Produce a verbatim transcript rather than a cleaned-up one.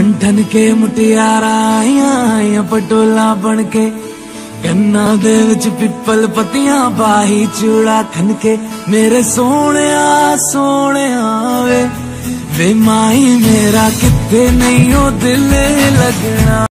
ठन ठन के मुटियारा आइया आइया पटोला बन के कन्ना दे विच पिपल पत्तियां बाही चूड़ा खन के मेरे सोने सोने वे वे माही मेरा किथे नहीं ओ दिल लगना।